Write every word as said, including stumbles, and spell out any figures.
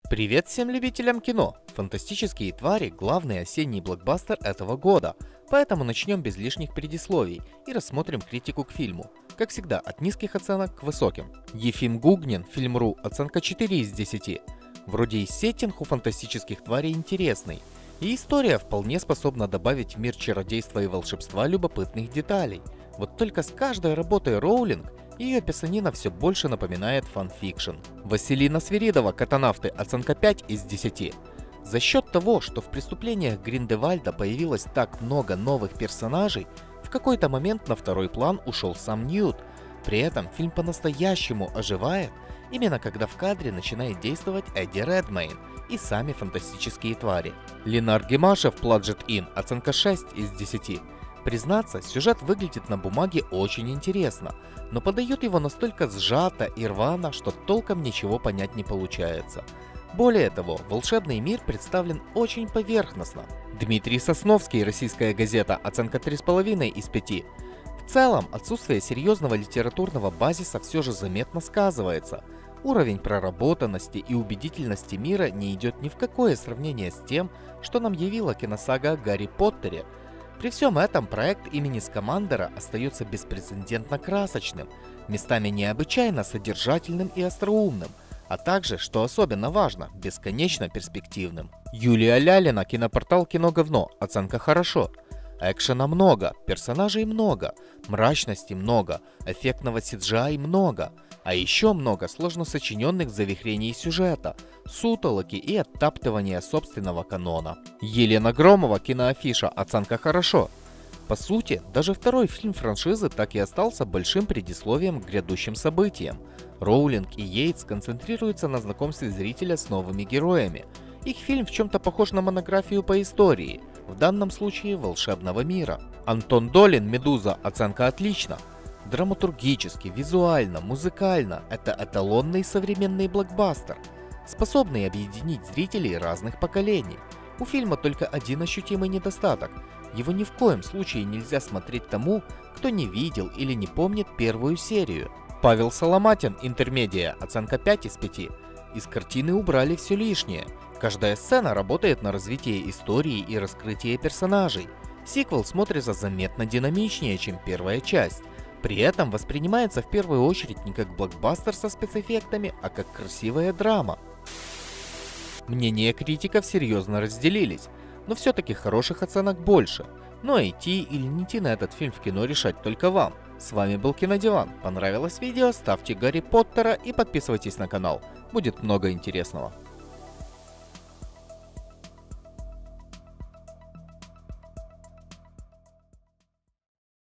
Привет всем любителям кино! «Фантастические твари» — главный осенний блокбастер этого года, поэтому начнем без лишних предисловий и рассмотрим критику к фильму. Как всегда, от низких оценок к высоким. Ефим Гугнин, Фильм.ру, оценка четыре из десяти. Вроде и сеттинг у «Фантастических тварей» интересный, и история вполне способна добавить в мир чародейства и волшебства любопытных деталей. Вот только с каждой работой Роулинг ее писанина все больше напоминает фанфикшн. Василина Свиридова, «Катанавты», оценка пять из десяти. За счет того, что в «Преступлениях Гриндевальда» появилось так много новых персонажей, в какой-то момент на второй план ушел сам Ньют. При этом фильм по-настоящему оживает, именно когда в кадре начинает действовать Эдди Редмейн и сами фантастические твари. Ленар Гемашев, «Пладжет Inn», оценка шесть из десяти. Признаться, сюжет выглядит на бумаге очень интересно, но подают его настолько сжато и рвано, что толком ничего понять не получается. Более того, волшебный мир представлен очень поверхностно. Дмитрий Сосновский, «Российская газета», оценка три с половиной из пяти. В целом, отсутствие серьезного литературного базиса все же заметно сказывается. Уровень проработанности и убедительности мира не идет ни в какое сравнение с тем, что нам явила киносага о Гарри Поттере. При всем этом проект имени Скамандера остается беспрецедентно красочным, местами необычайно содержательным и остроумным, а также, что особенно важно, бесконечно перспективным. Юлия Лялина, кинопортал «Кино говно», оценка «хорошо». Экшена много, персонажей много, мрачности много, эффектного си джи ай много, а еще много сложно сочиненных завихрений сюжета, сутолоки и оттаптывания собственного канона. Елена Громова, киноафиша, оценка «хорошо». По сути, даже второй фильм франшизы так и остался большим предисловием к грядущим событиям. Роулинг и Йейтс концентрируются на знакомстве зрителя с новыми героями. Их фильм в чем-то похож на монографию по истории, в данном случае волшебного мира. Антон Долин, «Медуза», оценка «отлично». Драматургически, визуально, музыкально – это эталонный современный блокбастер, способный объединить зрителей разных поколений. У фильма только один ощутимый недостаток – его ни в коем случае нельзя смотреть тому, кто не видел или не помнит первую серию. Павел Соломатин, «Интермедия», оценка пять из пяти. Из картины убрали все лишнее. Каждая сцена работает на развитие истории и раскрытие персонажей. Сиквел смотрится заметно динамичнее, чем первая часть. При этом воспринимается в первую очередь не как блокбастер со спецэффектами, а как красивая драма. Мнения критиков серьезно разделились, но все-таки хороших оценок больше. Но идти или не идти на этот фильм в кино решать только вам. С вами был Кинодиван. Понравилось видео? Ставьте Гарри Поттера и подписывайтесь на канал. Будет много интересного.